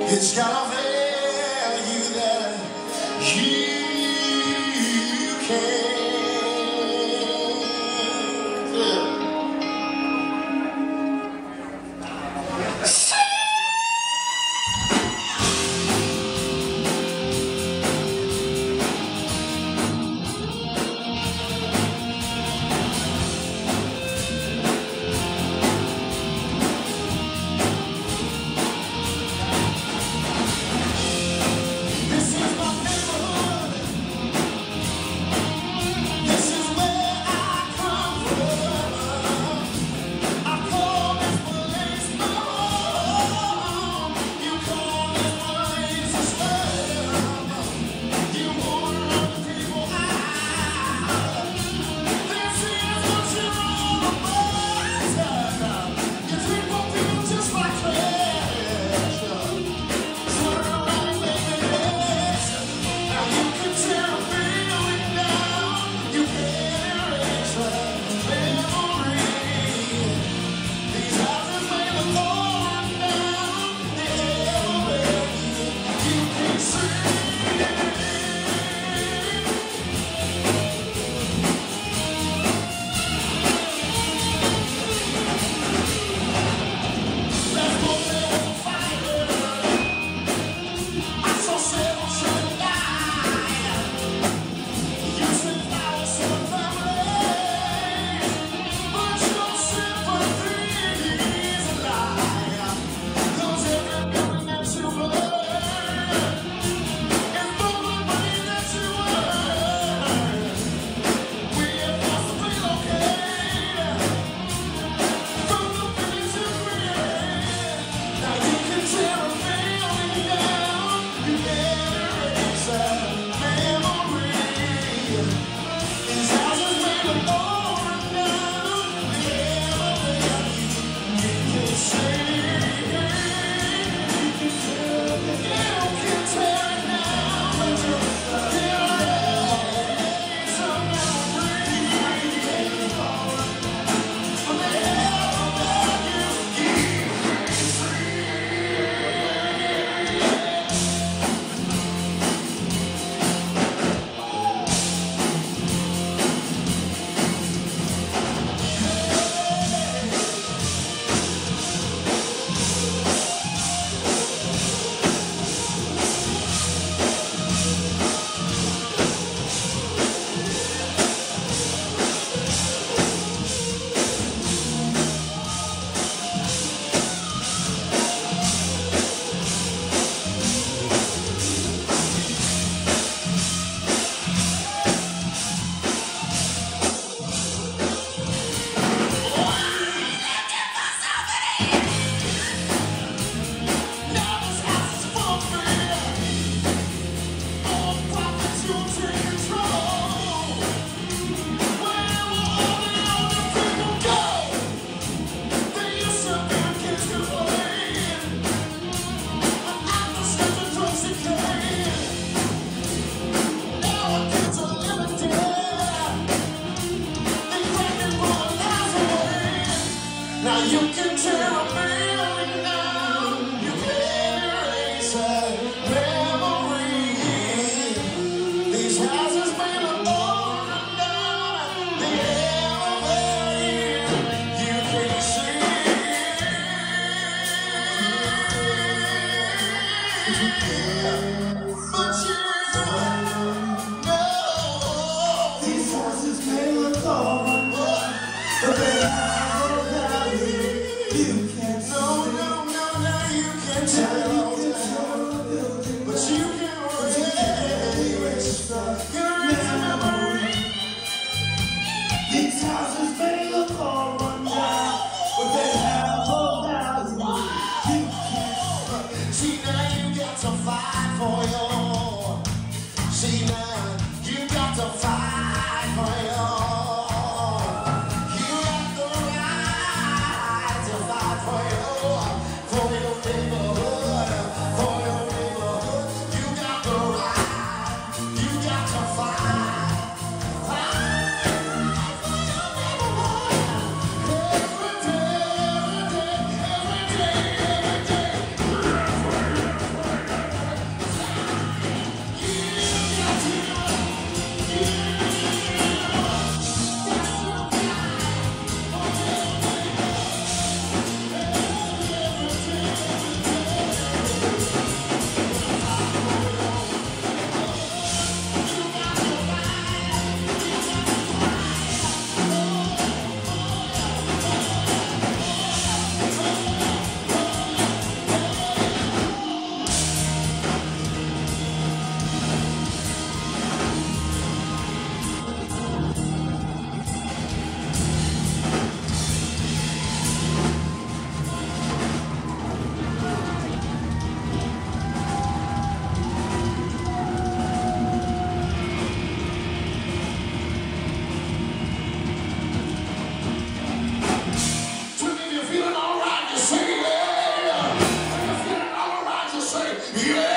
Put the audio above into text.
It's got a value that you can't. Now you can tear a building down, you can erase a memory. These houses may look old and down, the elevator you can't see. But you know these houses may look old and down, but they have these houses may look all run down, but they have a value you can't. See now you got to fight for your. See now you got to fight for your. You got the right to fight for your neighborhood, for your neighborhood. You got the right. You got to fight. say, yeah.